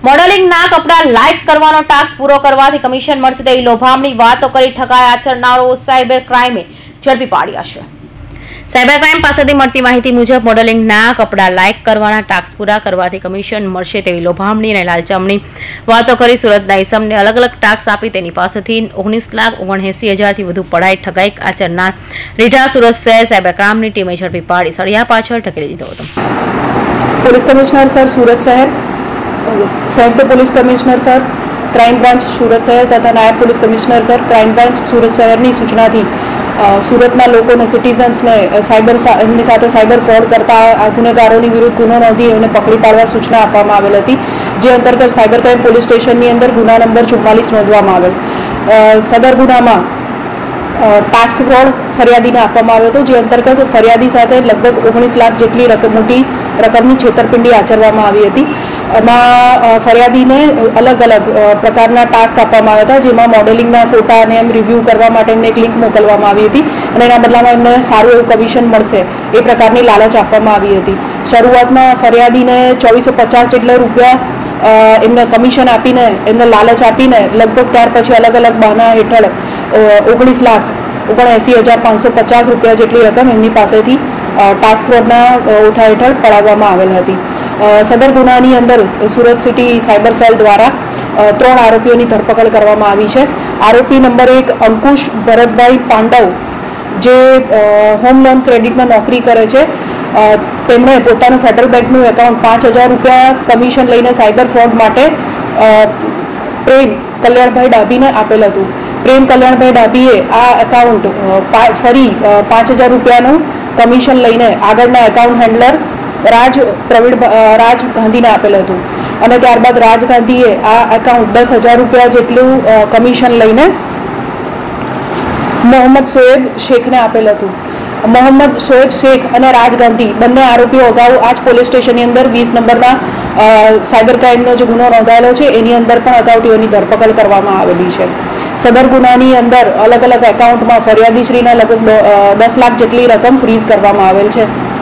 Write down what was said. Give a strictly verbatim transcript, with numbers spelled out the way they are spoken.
મોડેલિંગના કપડાં લાઇક કરવાનો ટાસ્ક પૂરો કરવાથી કમિશન મળશે તેવી લોભામણી વાતો કરી ઠગાઈ આચરનારો સાયબર ક્રાઇમે ઝડપી પાડ્યા છે। સાયબર ક્રાઇમ પાસેથી મળતી માહિતી મુજબ મોડેલિંગના કપડાં લાઇક કરવાના ટાસ્ક પૂરા કરવાથી કમિશન મળશે તેવી લોભામણી અને લાલચમણી વાતો કરી સુરતના ઇસમને અલગ અલગ ટાસ્ક આપી તેની પાસેથી ઓગણીસ લાખ ઓગણએસી હજારથી વધુ પડાઈ ઠગાઈ આચરનાર રીઢા સુરત શહેર સાયબર ક્રાઇમની ટીમે ઝડપી પાડી સળિયા પાછળ ઢકેલી દીધો હતો। पुलिस कमिश्नर सर सूरत शहर, संयुक्त police commissioner sir crime branch Surat शहर तथा नायब police commissioner sir crime branch Surat शहરની સૂચનાથી સુરતના લોકોને સિટીઝન્સને સાયબર એમની સાથે સાયબર ફ્રોડ કરતા ગુનેગારોની વિરુદ્ધ ગુનો નોંધી એમને પકડી પાડવા સૂચના આપવામાં આવેલ હતી, જે અંતર્ગત સાયબર ક્રાઇમ પોલીસ સ્ટેશનની અંદર ગુના નંબર ચુમ્માલીસ નોંધવામાં આવેલ। સદર ગુનામાં ટાસ્ક ફ્રોડ ફરિયાદીને આપવામાં આવ્યો હતો, જે અંતર્ગત ફરિયાદી સાથે લગભગ ઓગણીસ લાખ જેટલી રકમ મોટી રકમની છેતરપિંડી આચરવામાં આવી હતી। એમાં ફરિયાદીને અલગ અલગ પ્રકારના ટાસ્ક આપવામાં આવ્યા હતા, જેમાં મોડેલિંગના ફોટા અને એમ રિવ્યૂ કરવા માટે એમને એક લિંક મોકલવામાં આવી હતી અને એના બદલામાં એમને સારું એવું કમિશન મળશે એ પ્રકારની લાલચ આપવામાં આવી હતી। શરૂઆતમાં ફરિયાદીને ચોવીસો પચાસ જેટલા રૂપિયા એમને કમિશન આપીને એમને લાલચ આપીને લગભગ ત્યાર પછી અલગ અલગ બહાના હેઠળ ઓગણીસ લાખ ઓગણએંસી હજાર પાંચસો પચાસ રૂપિયા જેટલી રકમ એમની પાસેથી ટાસ્ક ફ્રોડના ઓથા હેઠળ પડાવવામાં આવેલ હતી। સદર ગુનાની અંદર સુરત સિટી સાયબર સેલ દ્વારા ત્રણ આરોપીઓની ધરપકડ કરવામાં આવી છે। આરોપી નંબર એક અંકુશ ભરતભાઈ પાંડવ, જે હોમ લોન ક્રેડિટમાં નોકરી કરે છે, તેમણે પોતાનું ફેડરલ બેંકનું એકાઉન્ટ પાંચ હજાર રૂપિયા કમિશન લઈને સાયબર ફ્રોડ માટે પ્રેમ કલ્યાણભાઈ ડાભીને આપેલ હતું। પ્રેમ કલ્યાણભાઈ ડાભીએ આ એકાઉન્ટ ફરી પાંચ હજાર રૂપિયાનું કમિશન લઈને આગળના એકાઉન્ટ હેન્ડલર રાજ પ્રવીણ રાજ ગાંધીને આપેલ હતું અને ત્યારબાદ રાજ ગાંધીએ આ એકાઉન્ટ દસ હજાર રૂપિયા જેટલું કમિશન લઈને મોહમ્મદ શોએબ શેખને આપેલ હતું। મોહમ્મદ શોએબ શેખ અને રાજ ગાંધી બંને આરોપીઓ અગાઉ આ જ પોલીસ સ્ટેશનની અંદર વીસ નંબરના સાયબર ક્રાઇમનો જે ગુનો નોંધાયેલો છે એની અંદર પણ અગાઉ તેઓની ધરપકડ કરવામાં આવેલી છે। સદર ગુનાની અંદર અલગ અલગ એકાઉન્ટમાં ફરિયાદીશ્રીના લગભગ દસ લાખ જેટલી રકમ ફ્રીઝ કરવામાં આવેલ છે।